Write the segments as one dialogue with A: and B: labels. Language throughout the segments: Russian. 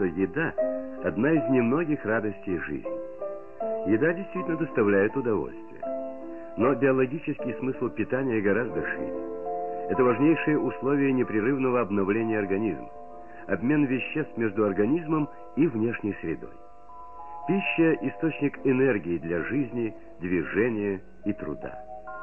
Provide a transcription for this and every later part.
A: еда – одна из немногих радостей жизни. Еда действительно доставляет удовольствие. Но биологический смысл питания гораздо шире. Это важнейшее условие непрерывного обновления организма, обмен веществ между организмом и внешней средой. Пища – источник энергии для жизни, движения и труда.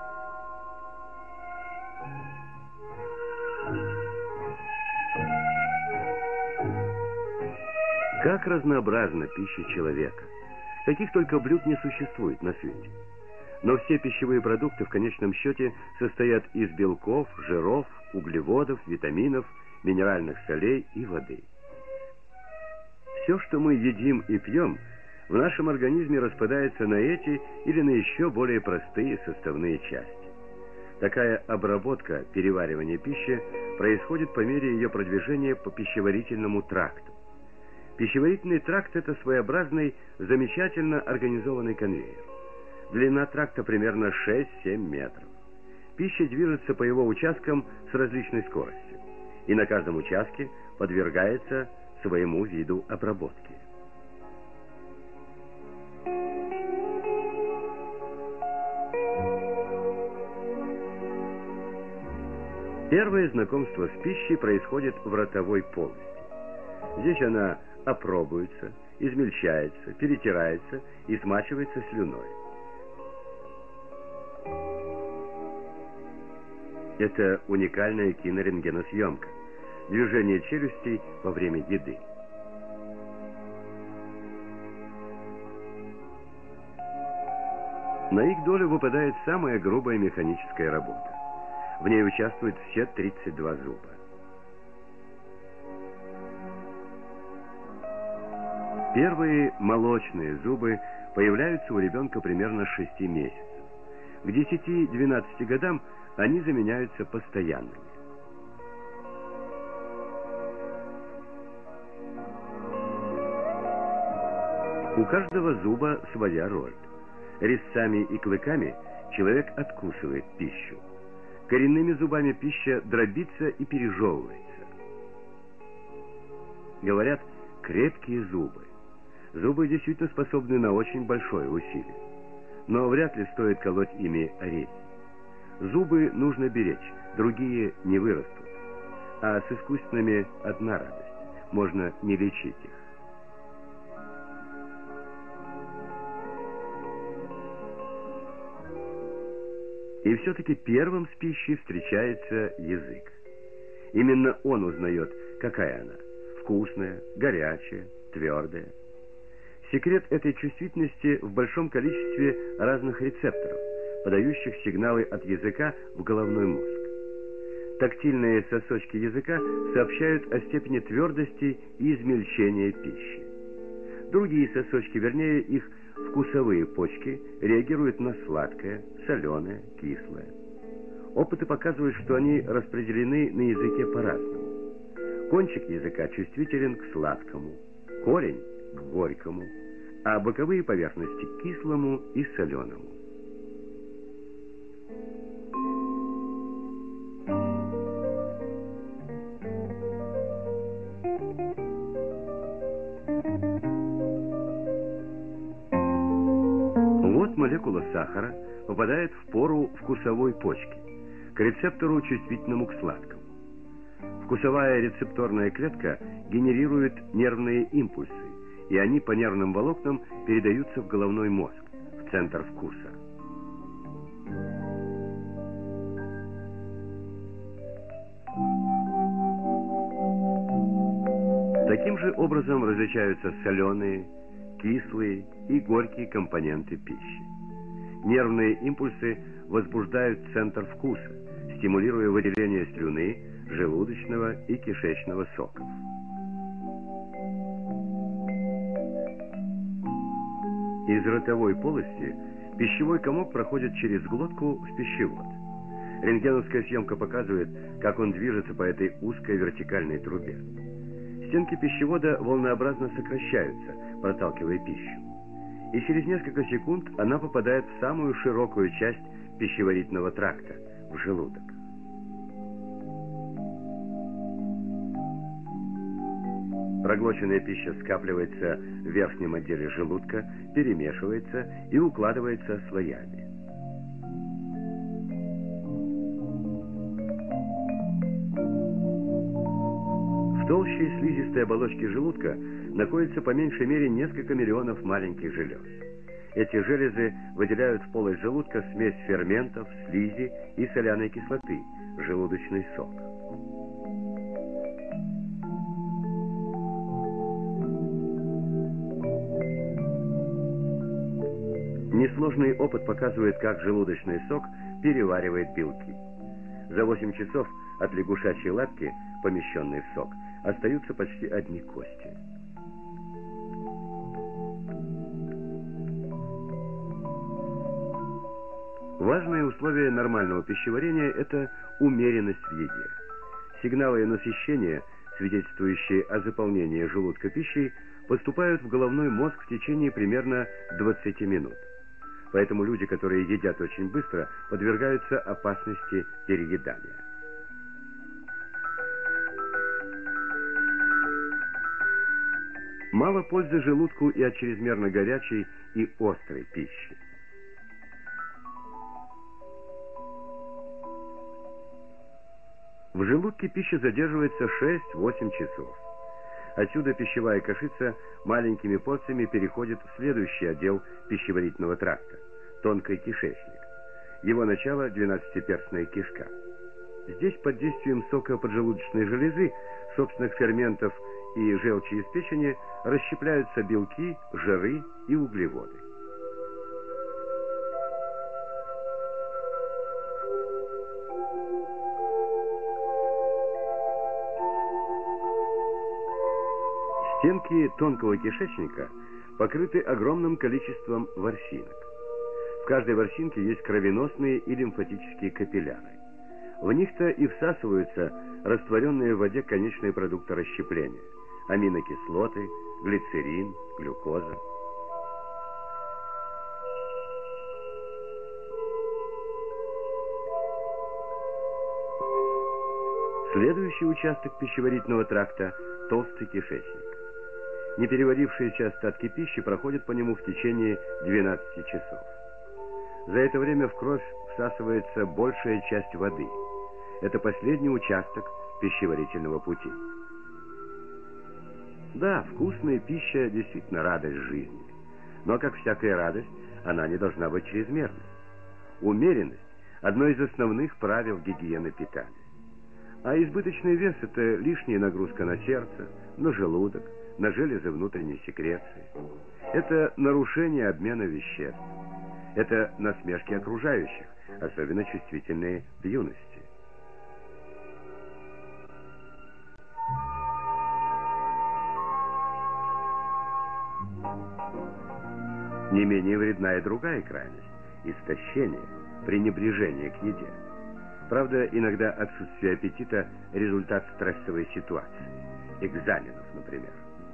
A: Как разнообразна пища человека. Каких только блюд не существует на свете. Но все пищевые продукты в конечном счете состоят из белков, жиров, углеводов, витаминов, минеральных солей и воды. Все, что мы едим и пьем, в нашем организме распадается на эти или на еще более простые составные части. Такая обработка, переваривание пищи происходит по мере ее продвижения по пищеварительному тракту. Пищеварительный тракт – это своеобразный, замечательно организованный конвейер. Длина тракта примерно 6-7 метров. Пища движется по его участкам с различной скоростью, и на каждом участке подвергается своему виду обработки. Первое знакомство с пищей происходит в ротовой полости. Здесь она опробуется, измельчается, перетирается и смачивается слюной. Это уникальная кинорентгеносъемка, движение челюстей во время еды. На их долю выпадает самая грубая механическая работа. В ней участвуют все 32 зуба. Первые молочные зубы появляются у ребенка примерно 6 месяцев. К 10-12 годам они заменяются постоянными. У каждого зуба своя роль. Резцами и клыками человек откусывает пищу. Коренными зубами пища дробится и пережевывается. Говорят, крепкие зубы. Зубы действительно способны на очень большое усилие. Но вряд ли стоит колоть ими орехи. Зубы нужно беречь, другие не вырастут. А с искусственными одна радость. Можно не лечить их. И все-таки первым с пищей встречается язык. Именно он узнает, какая она. Вкусная, горячая, твердая. Секрет этой чувствительности в большом количестве разных рецепторов, подающих сигналы от языка в головной мозг. Тактильные сосочки языка сообщают о степени твердости и измельчения пищи. Другие сосочки, вернее их вкусовые почки, реагируют на сладкое, соленое, кислое. Опыты показывают, что они распределены на языке по-разному. Кончик языка чувствителен к сладкому, корень к горькому, а боковые поверхности к кислому и соленому. Вот молекула сахара попадает в пору вкусовой почки, к рецептору, чувствительному к сладкому. Вкусовая рецепторная клетка генерирует нервные импульсы, и они по нервным волокнам передаются в головной мозг, в центр вкуса. Таким же образом различаются соленые, кислые и горькие компоненты пищи. Нервные импульсы возбуждают центр вкуса, стимулируя выделение слюны, желудочного и кишечного соков. Из ротовой полости пищевой комок проходит через глотку в пищевод. Рентгеновская съемка показывает, как он движется по этой узкой вертикальной трубе. Стенки пищевода волнообразно сокращаются, проталкивая пищу. И через несколько секунд она попадает в самую широкую часть пищеварительного тракта, в желудок. Проглоченная пища скапливается в верхнем отделе желудка, перемешивается и укладывается слоями. В толще слизистой оболочки желудка находится по меньшей мере несколько миллионов маленьких желез. Эти железы выделяют в полость желудка смесь ферментов, слизи и соляной кислоты, желудочный сок. Несложный опыт показывает, как желудочный сок переваривает белки. За 8 часов от лягушачьей лапки, помещенной в сок, остаются почти одни кости. Важное условие нормального пищеварения – это умеренность в еде. Сигналы насыщения, свидетельствующие о заполнении желудка пищей, поступают в головной мозг в течение примерно 20 минут. Поэтому люди, которые едят очень быстро, подвергаются опасности переедания. Мало пользы желудку и от чрезмерно горячей и острой пищи. В желудке пища задерживается 6-8 часов. Отсюда пищевая кашица маленькими порциями переходит в следующий отдел пищеварительного тракта – тонкий кишечник. Его начало – двенадцатиперстная кишка. Здесь под действием сока поджелудочной железы, собственных ферментов и желчи из печени расщепляются белки, жиры и углеводы. Стенки тонкого кишечника покрыты огромным количеством ворсинок. В каждой ворсинке есть кровеносные и лимфатические капилляры. В них-то и всасываются растворенные в воде конечные продукты расщепления – аминокислоты, глицерин, глюкоза. Следующий участок пищеварительного тракта – толстый кишечник. Непереварившиеся остатки пищи проходят по нему в течение 12 часов. За это время в кровь всасывается большая часть воды. Это последний участок пищеварительного пути. Да, вкусная пища действительно радость жизни. Но, как всякая радость, она не должна быть чрезмерной. Умеренность – одно из основных правил гигиены питания. А избыточный вес – это лишняя нагрузка на сердце, на желудок, на железы внутренней секреции. Это нарушение обмена веществ. Это насмешки окружающих, особенно чувствительные в юности. Не менее вредна и другая крайность – истощение, пренебрежение к еде. Правда, иногда отсутствие аппетита – результат стрессовой ситуации, экзаменов, например.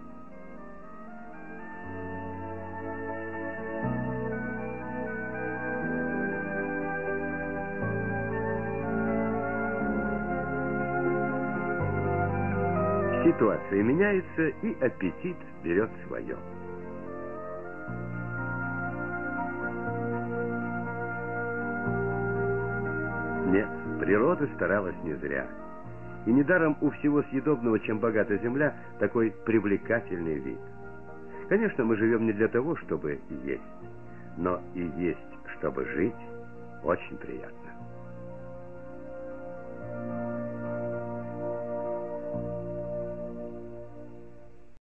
A: Ситуация меняется, и аппетит берет свое. Нет, природа старалась не зря. И недаром у всего съедобного, чем богата земля, такой привлекательный вид. Конечно, мы живем не для того, чтобы есть, но и есть, чтобы жить, очень приятно.